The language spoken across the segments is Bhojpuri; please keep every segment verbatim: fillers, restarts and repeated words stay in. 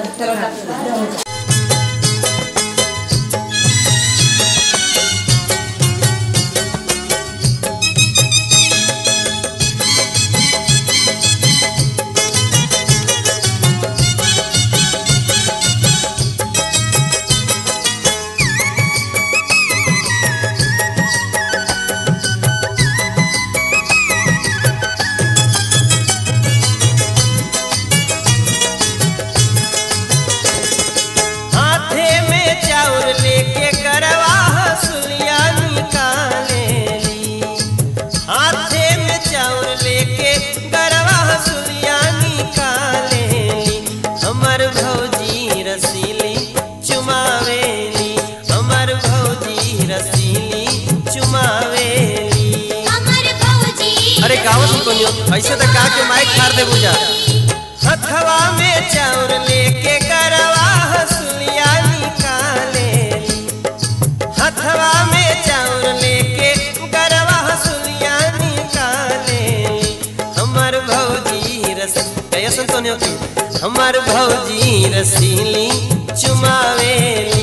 ऐसे तो का के माइक फाड़ दे बुझा हथवा में चाउर लेके करवा हसुलिया निकाले हथवा में चाउर लेके करवा हसुलिया निकाले हमर भौजी रस ऐसा तो नहीं होती हमर भौजी रसीली चुमावेली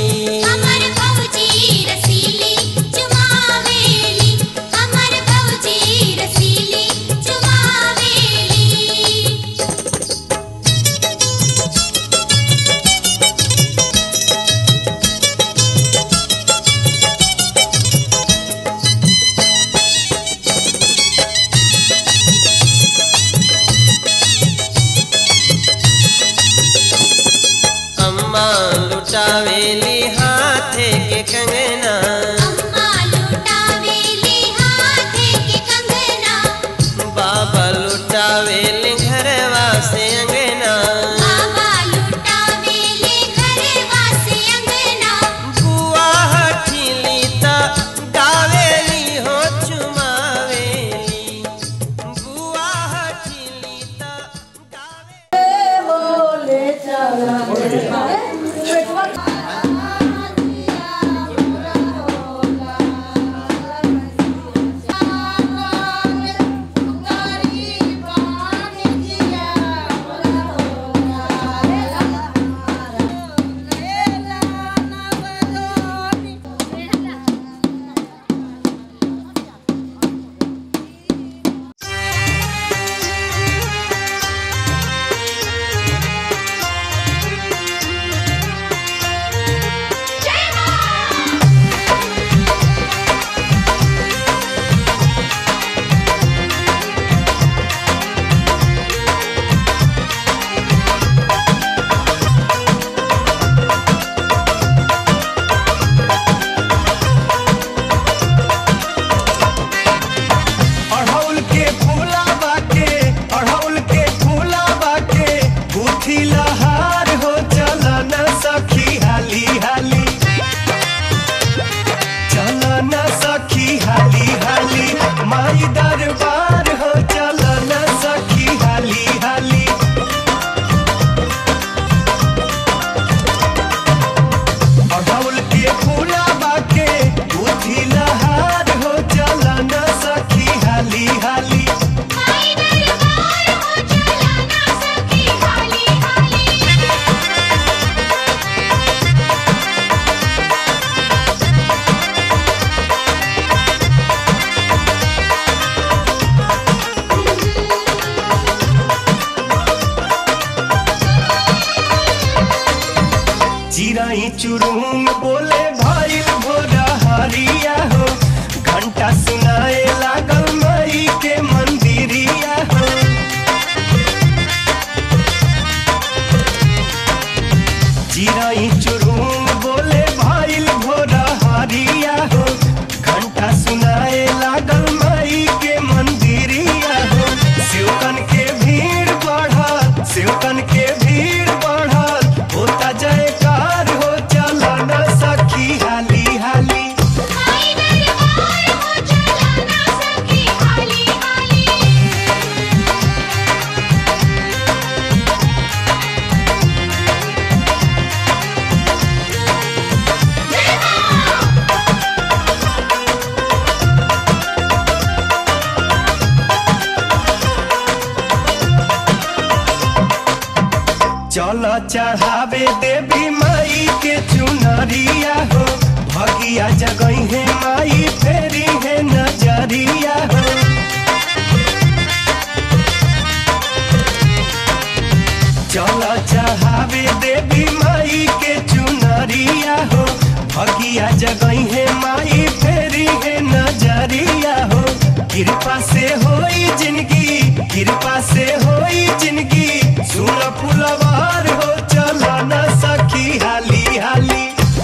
लुटावेली हाथे के कंगना अम्मा लुटावेली हाथे के कंगना बाबा लुटावेली घरवा से अंगना बाबा लुटावेली घरवा से अंगना बुआ हठीली ता गावेली हो चुमावेली बुआ हठीली ता गावेली बोले चला चिराई चुरुंग बोले भाई भोरा हरिया हो घंटा सुनाए लागल मई के मंदिरिया हो चिराई चुरुंग बोले भाई भोरा हरिया हो घंटा सुनाए लागल मई के मंदिरिया हो शिवकन के भीड़ बढ़ल शिवकन के भीड़ बढ़ल होता जयकार हो चला ना सखी हाली हाली चढ़ावे देवी माई के चुनरिया हो, भगिया जगई है माई फेरी है नजरिया हो। चलो चढ़ावे देवी माई के चुनरिया हो, भगिया जगई है माई फेरी है नजरिया हो। कृपा से होई जिंदगी, कृपा से होई जिंदगी, सुन फुलवार हो चला ना सखी हाली हाली।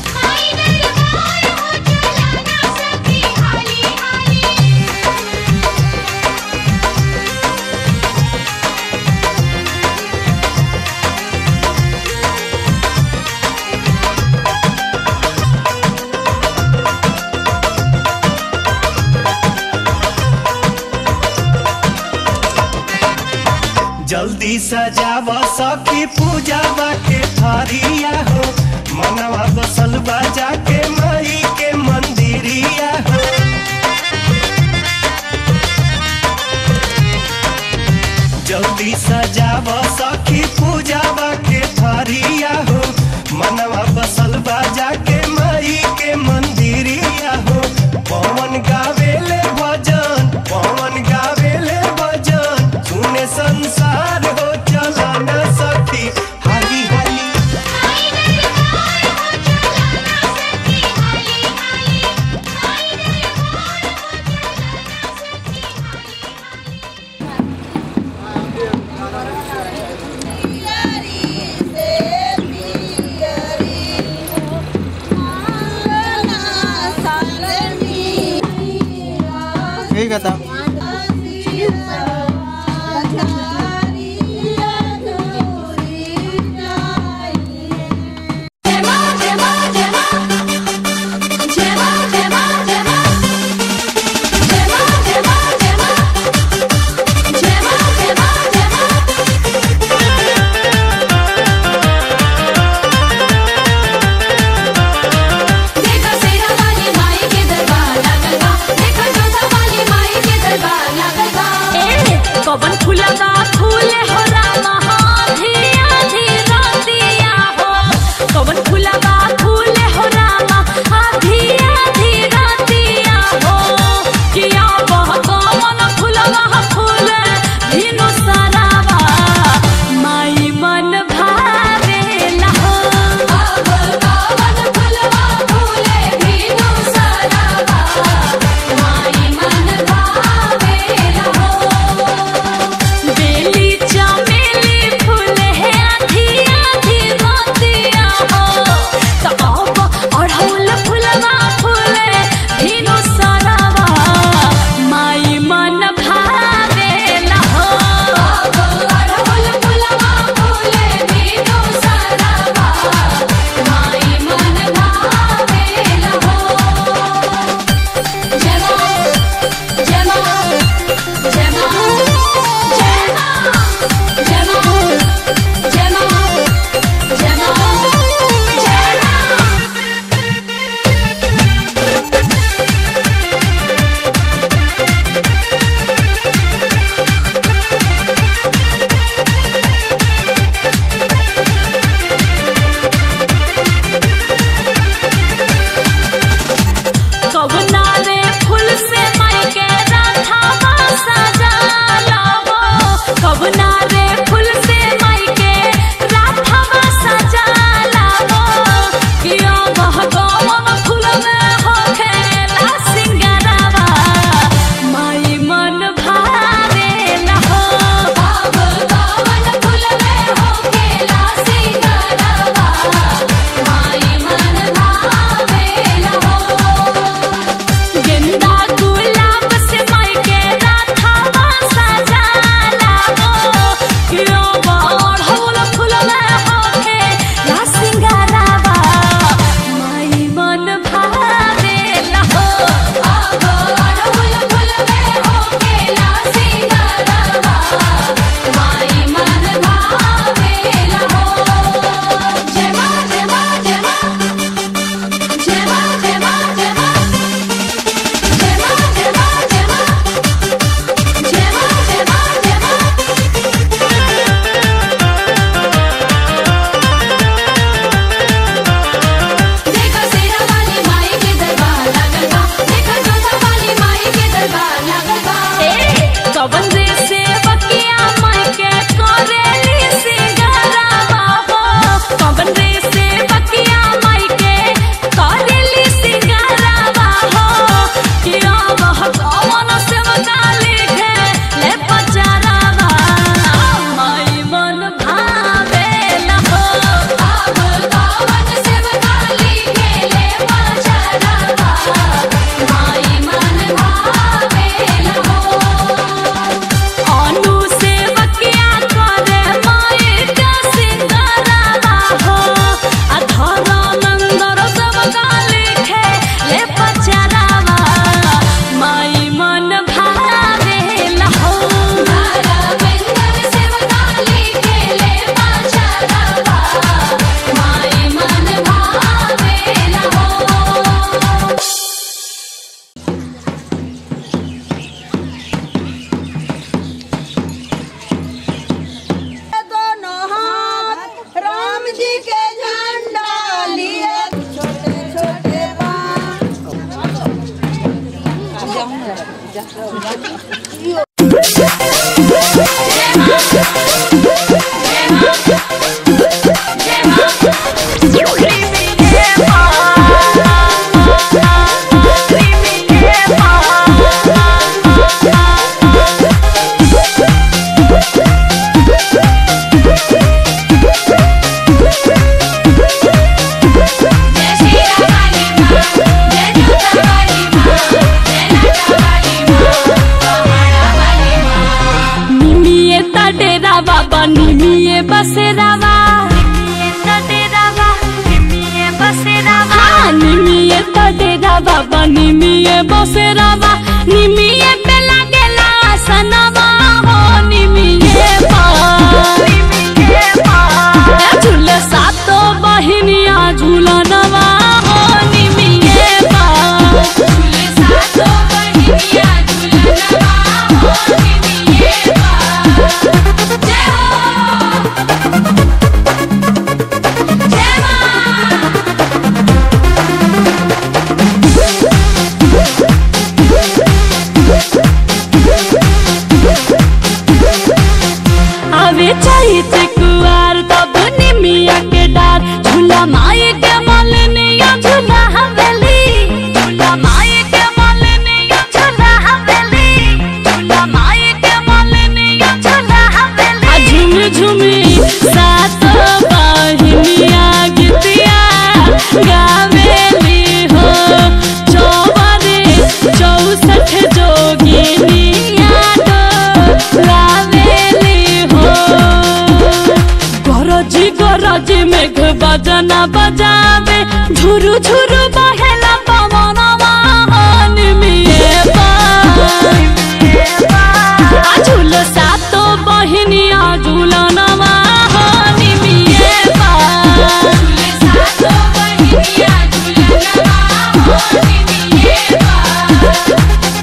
जल्दी सजाव सखी पूजावा के थारिया हो, मनवा बसल बाजा के माई के मंदिरिया हो। जल्दी सजाव सखी पूजावा के थारिया हो, मनवा बसल बाजा के माई के मंदिरिया हो। पवन गावेले भजन, पवन गावेले भजन, सुने संसार हो चला ना सखी हाली हाली। ठीक है था। देखा सेरा वाली माई के दरबार लगल बा, देखा जोधा वाली माई के जी के झंडा लिए छोटे छोटे निमिये बसेरावा निमिये तडेरावा निमिये बसेरावा निमिये तडेरावा बाबा निमिये बसेरावा निमिये पे लागेला सनवा हो निमिये पा निमिये पा झूले सातो बहिनिया झूलनवा हो निमिये पा झूले सातो बहिनिया झूलनवा हो निमिये पा चैत कुआर तब निमिया के डार झूला माई के मलनिया झूला हवेली झूला माई के मलनिया झूला हवेली झूला माई के मलनिया झूला हवेली झूम झूमी सात बहिनिया गीतिया गावेली हो चौबारे चौसठ जोगिनिया गरजी गरजी मेघ बजना बजावे झुरु झुरु बहेला पवनवा निमिये पा झूल सातो बहिनिया झूलनवा निमिये पा झूल सातो बहिनिया झूलनवा निमिये पा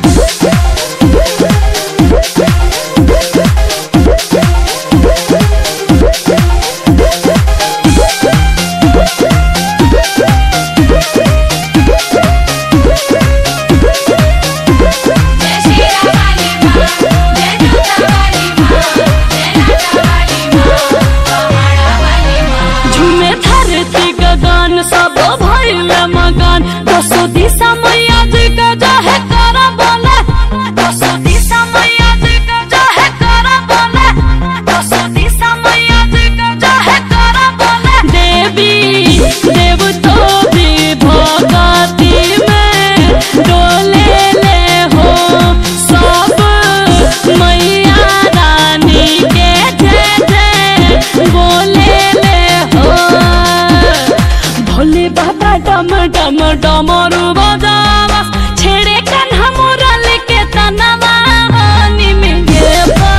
सब भइल मगन दसो दिशा मैया जी के जहे कर बोले दसो दिशा मैया जी के जहे कर बोले दसो दिशा मैया जी के जहे कर बोले देवी देव तो भी भगती में डोले ले हो सब मैया रानी के जय जय बोले ले हो भोले बाबा डम डम डमरू बजावा छेड़े कान्हा मुरली के तनवा निमिये पा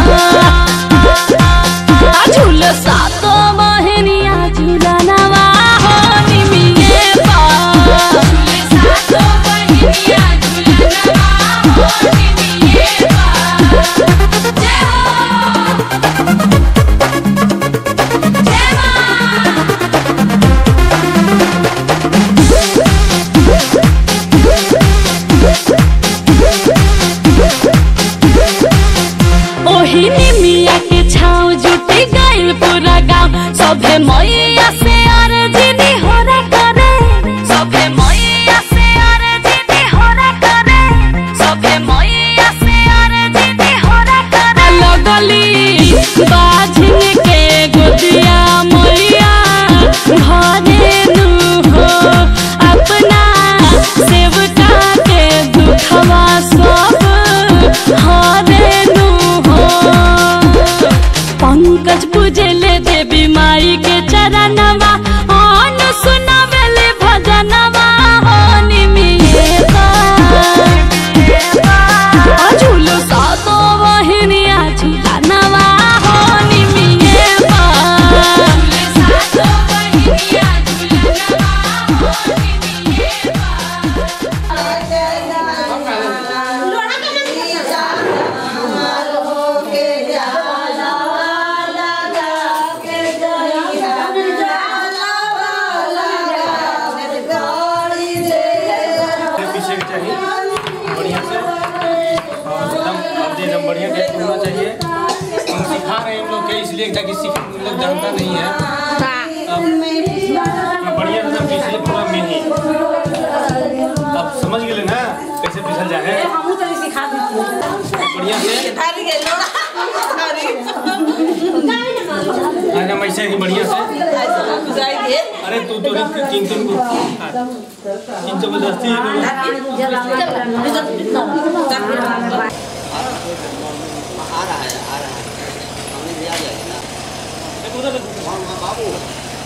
झूल सातो बहिनिया झूलनवा हो निमिये पा झूल सातो बहिनिया झूलनवा हो निमिये पा जय हो जय ओही निमिया के छाव जुटी गइल पूरा गाँव सभे मैया से अर्जी होरा करे सभे मैया से अर्जी होरा करे सभे मैया से अर्जी होरा करे लगली बाझिन के गोदिया मैया घरे नु हो अपना सेवका के दुखवा सब हरे नु हो पंकज पूजले देवी माई के चरणवा बढ़िया टेस्ट होना चाहिए। हम सिखा रहे हैं हम लोग के, इसलिए ताकि सीख लोग जानता नहीं है। अब बढ़िया से पीछे पूरा मेही। अब समझ गए ना कैसे पिसल जाए। हम तो सिखा बढ़िया से आजा मैसे ही बढ़िया से। अरे तू तो तीन तीन को तीन जबरदस्ती है। आ रहा है आ रहा है हमने दिया जाएगा बाबू।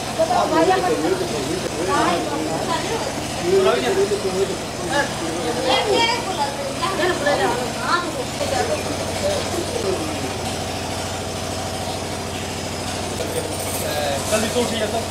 जल्दी तो उठिए तो।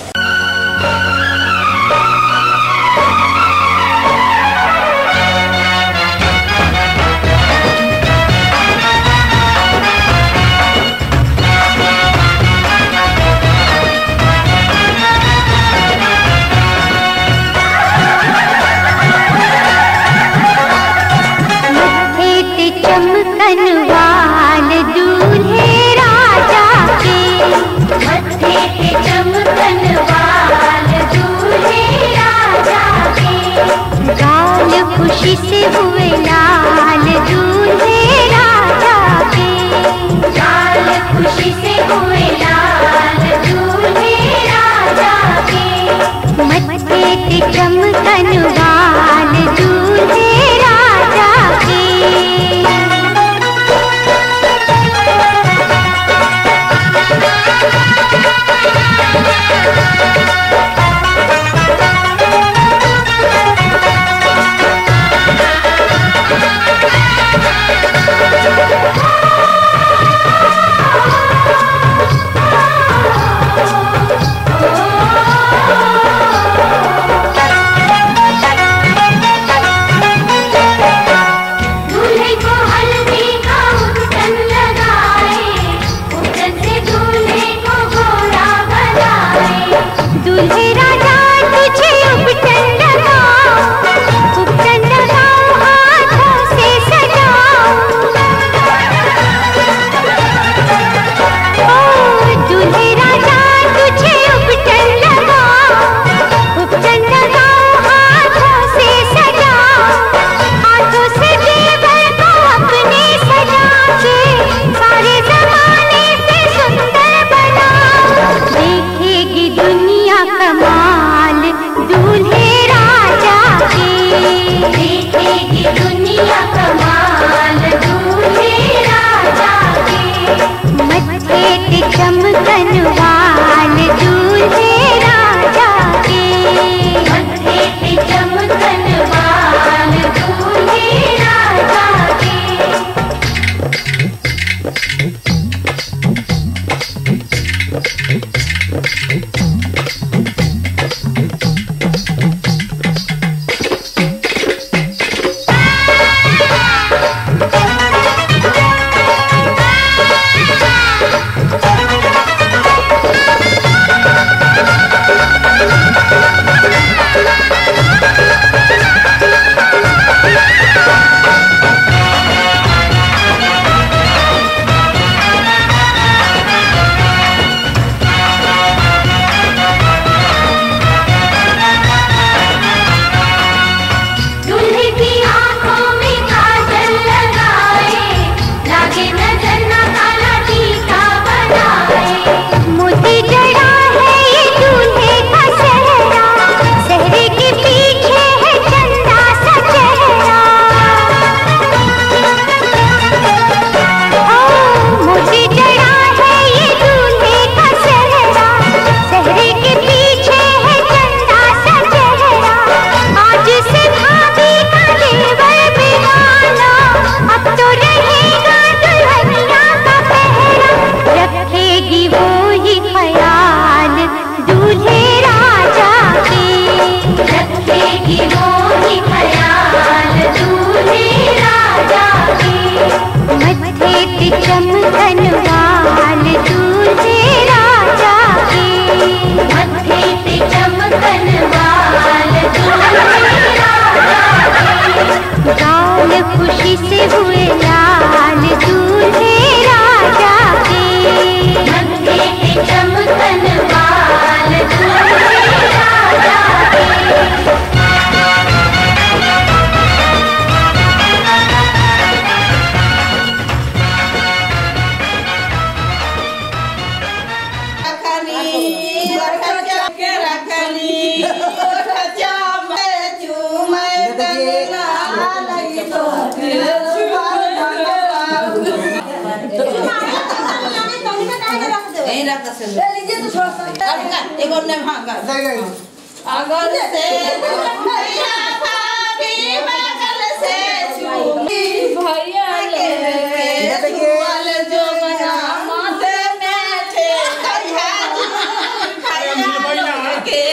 चमकन वाल दूल्हे राजा के, मत्थे पे चमकन वाल दूल्हे राजा के, गाल खुशी से हुए लाल दूल्हे राजा के, गाल खुशी से हुए लाल दूल्हे राजा के, मत्थे पे चमकन वाल दूल्हे राजा के। दूल्हे राजा तुझे उपटन लगाओ, उपटन लगाओ हाथों से सजाओ। ओ दूल्हे राजा तुझे उपटन लगाओ, उपटन लगाओ हाथों से सजाओ। हाथों से देवर को अपने सजा के सारे जमाने से सुंदर बनाओ। देखेगी दुनिया कमाल दूल्हे राजा के, देखेगी दुनिया कमाल दूल्हे राजा के, मत्थे पे चमकन वाल दूल्हे राजा के, मत्थे पे चमकन वाल दूल्हे राजा के। दूल्हे की आंखों में काजल लगाए, लागे नजर ना काला टीका बनाए। मोती जड़ा है ये दूल्हे का सेहरा, सेहरे के से ले लीजिए तो थोड़ा सा एक और ने भागा अगल से भैया भाभी बगल से चूमी भैया ले वाल जो बना माथे में थे भैया के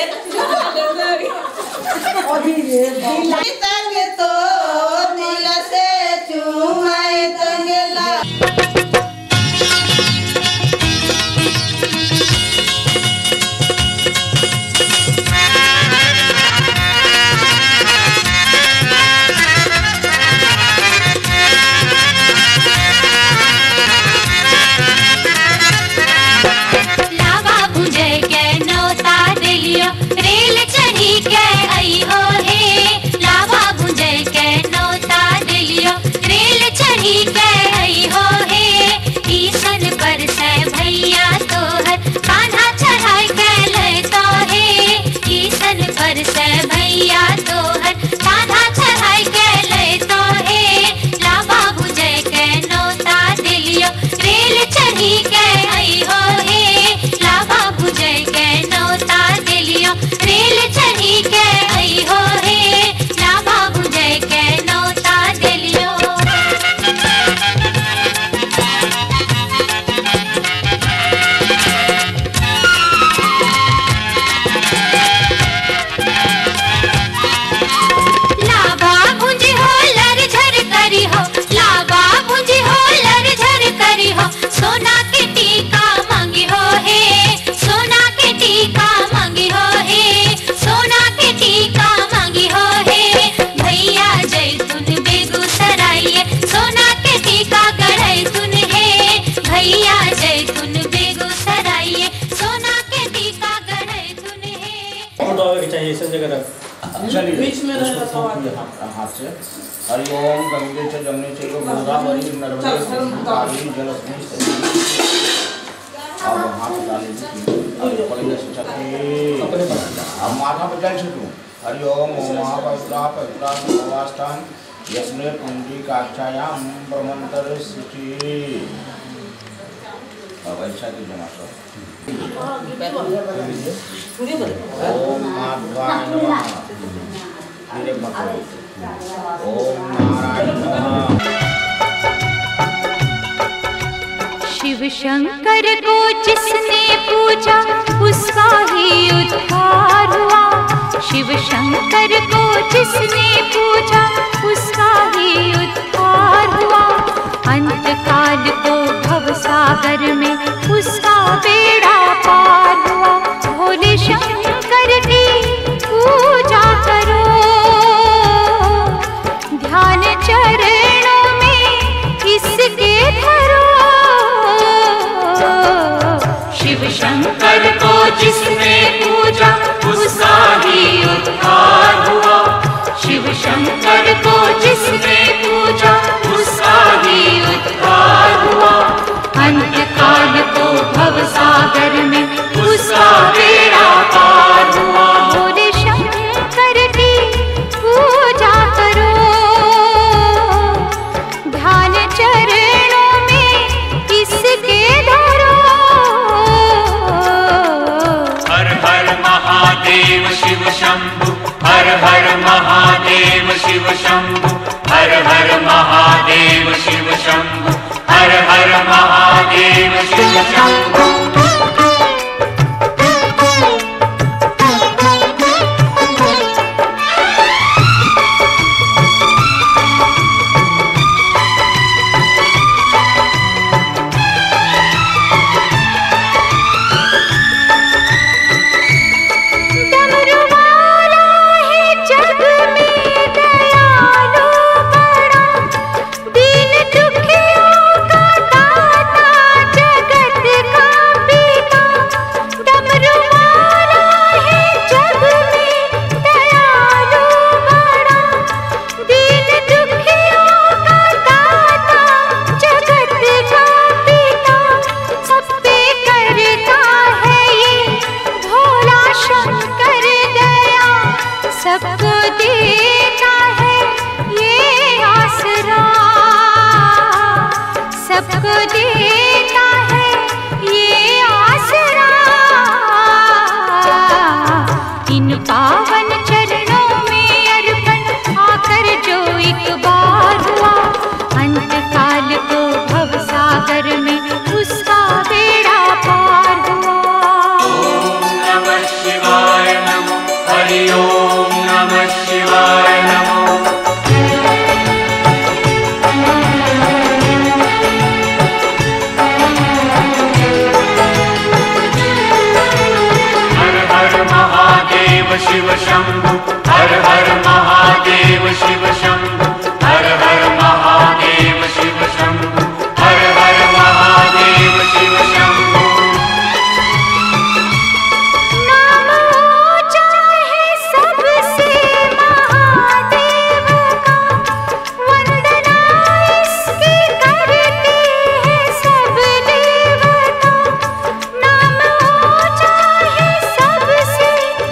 अभी रे तंग तो दिल से चूमे तंगला रेल चढ़ी के आई हो हे लावा भुजय के नौता दिलियो रेल चढ़ी के आई हो हे ईसन पर से भैया तोहर कान्हा चढ़ाई के ले तो हे ईसन पर से भैया तोहर कान्हा चढ़ाई के ले तो हे लावा भुजय के नौता दिलियो रेल चढ़ी के आई हो हे लावा भुजय के नौता दिलियो रेल चढ़ी के आई हो हे लावा भुजय के नौता दिलियो लावा भुंजी हो लर झर करी हो लावा भुंजी हो लर झर करी हो सोना के टीका मांगी हो हे सोना के टीका मांगी हो हे सोना के टीका मांगी हो हे भैया जैतून बेगूसराय सोना के टीका गढ़ई तुन हे भैया जैतून बेगूसराय सोना के टीका गढ़ई तुन हे फोटो आवे के चाहिए सब जगह चलिए बीच में रहता तो हाथ से हरिओम गंगे च जमुने चैव गोदावरी नर्मदे काली जलस्मिन् अब हाथ डालें और पकड़ने से चलते अब माथा पर जल छूटूं हरिओम ओम महापवित्रा पवित्रा भगवास्थान यस्मे पुंजी काक्षायाम ब्रह्मंतर सिचि अब ऐसा की जमासो ओम माधवाय नमः मेरे भक्त ओम नारायण नमः शिव शंकर को जिसने पूजा उसका ही उद्धार हुआ शिव शंकर को जिसने पूजा उसका ही उद्धार हुआ अंत काल को भव सागर में उसका बेड़ा पार हुआ भोले शंकर की पूजा करो ध्यान चरणों में इसके धरो शिव शंकर को जिसने पूजा उसका ही उद्धार हुआ शिव शंकर को जिसने पूजा उसका ही उद्धार हुआ अंत काल को भव सागर में उसका बेड़ा पार हुआ भोले शंकर की पूजा करो ध्यान चरणों में इसके धरो हर हर महादेव शिव शंभु हर हर महादेव शिव शंभु हर हर महादेव शिव शंभु हर हर महादेव शिव शंभु सबको देता है ये आसरा इन पावन चरणों में अर्पण आकर जो एक बार हुआ, अंत काल को भव सागर में उसका बेड़ा पार हुआ। ओम नमः शिवाय नमो, हरि ओम नमः शिवाय नमो। शिव शंभु हर हर महादेव, शिव शंभु हर हर महादेव, शिव शंभु हर हर महादेव, शिव शंभु। नाम ऊंचा है सबसे महादेव का, वंदना इसकी करते हैं सब देवता। नाम ऊंचा है सबसे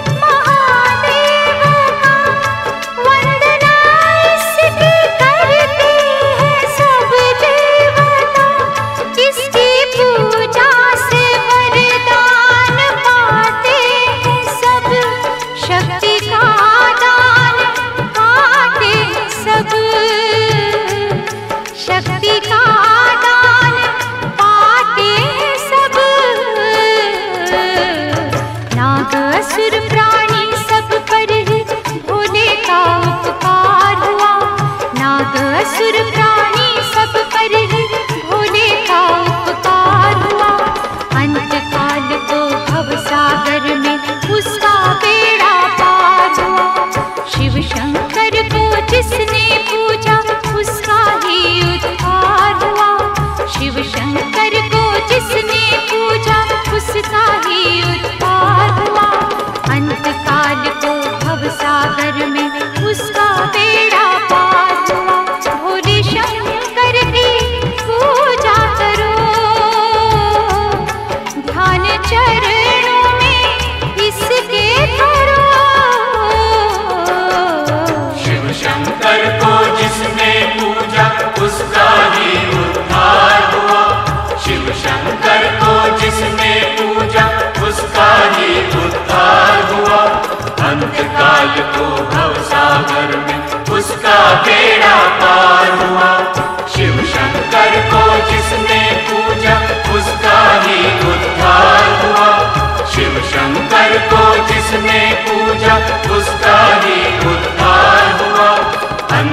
अंतकाल को भवसागर में उसका बेड़ा पार हुआ। शिव शंकर को जिसने पूजा उसका ही उद्धार हुआ। शिव शंकर को जिसने पूजा उसका ही उद्धार हुआ।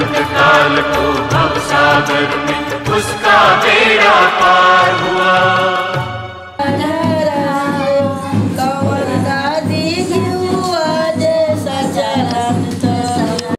अंतकाल को भवसागर में उसका बेड़ा पार हुआ।